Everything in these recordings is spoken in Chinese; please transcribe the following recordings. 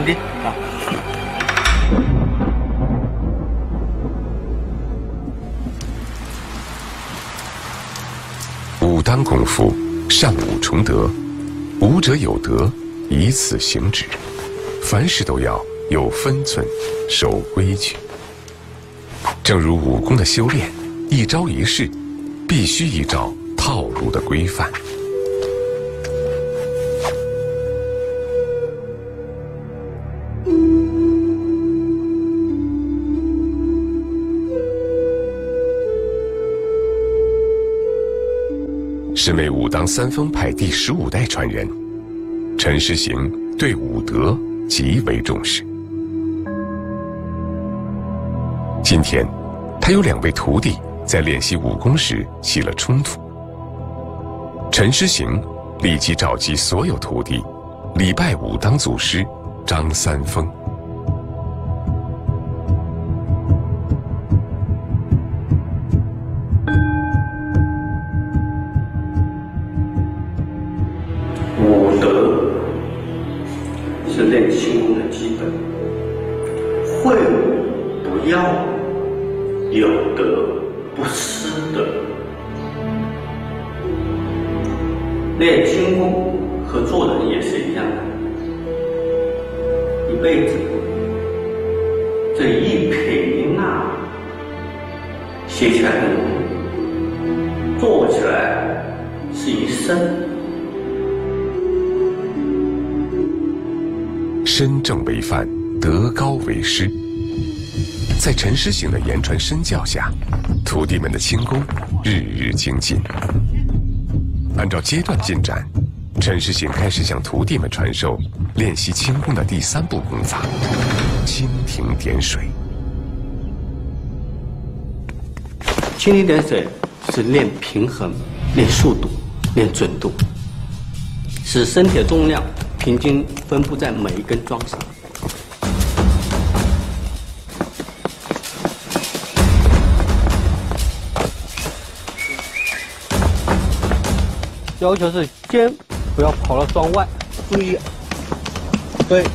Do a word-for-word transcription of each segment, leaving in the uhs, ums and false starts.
问题啊。 武当功夫，上武崇德，武者有德，以此行止。凡事都要有分寸，守规矩。正如武功的修炼，一招一式，必须依照套路的规范。身为武当三峰派第十五代传人，陈师行对武德极为重视。今天，他有两位徒弟在练习武功时起了冲突。陈师行立即召集所有徒弟，礼拜武当祖师张三丰。 武德是练轻功的基本，会武不要武，有德不失德。练轻功和做人也是一样的，一辈子这一撇一捺，写起来很容易，做起来是一生。 身正为范，德高为师。在陈师行的言传身教下，徒弟们的轻功日日精进。按照阶段进展，陈师行开始向徒弟们传授练习轻功的第三步功法——蜻蜓点水。 蜻蜓点水是练平衡、练速度、练准度，使身体的重量平均分布在每一根桩上。要求是肩不要跑到桩外，注意，对。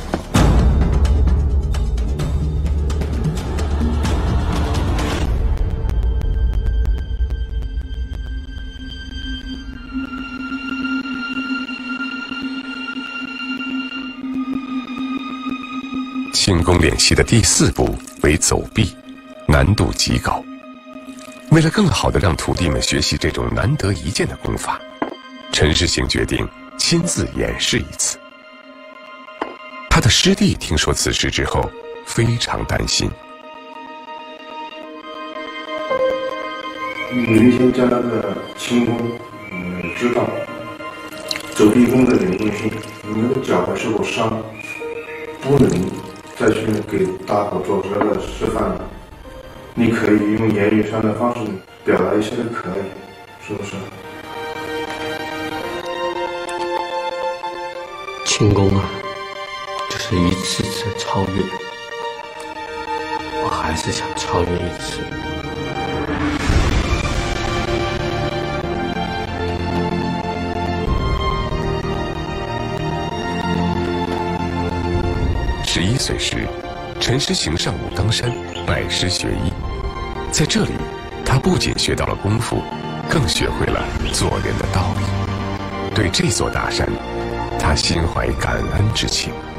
轻功练习的第四步为走臂，难度极高。为了更好地让徒弟们学习这种难得一见的功法，陈师行决定亲自演示一次。他的师弟听说此事之后，非常担心。 原先教的轻功，嗯，知道走臂功的灵活性，你们的脚还受过伤，不能再去给大伙做出来的示范了。你可以用言语上的方式表达一些的可以，是不是？ 轻功啊，就是一次次超越，我还是想超越一次。 十一岁时，陈师行上武当山拜师学艺，在这里，他不仅学到了功夫，更学会了做人的道理。对这座大山，他心怀感恩之情。